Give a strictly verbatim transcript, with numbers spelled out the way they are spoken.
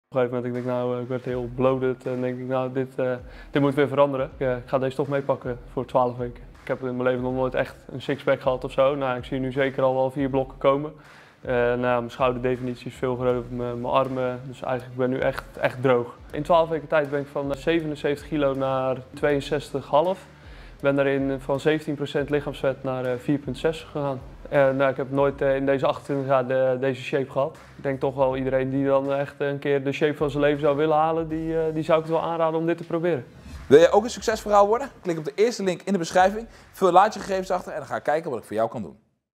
Op een gegeven moment denk ik, nou, ik werd heel bloated en denk ik, nou, dit, uh, dit moet weer veranderen. Ik, uh, ik ga deze toch meepakken voor twaalf weken. Ik heb in mijn leven nog nooit echt een sixpack gehad of zo. Nou, ik zie nu zeker al wel vier blokken komen. Uh, nou, mijn schouderdefinitie is veel groter, mijn, mijn armen, dus eigenlijk ben ik nu echt, echt droog. In twaalf weken tijd ben ik van zevenenzeventig kilo naar tweeënzestig komma vijf. Ik ben daarin van zeventien procent lichaamsvet naar uh, vier komma zes gegaan. Uh, nou, ik heb nooit uh, in deze achtentwintig jaar de, deze shape gehad. Ik denk toch wel iedereen die dan echt een keer de shape van zijn leven zou willen halen, die, uh, die zou ik het wel aanraden om dit te proberen. Wil je ook een succesverhaal worden? Klik op de eerste link in de beschrijving, vul laat je gegevens achter en dan ga ik kijken wat ik voor jou kan doen.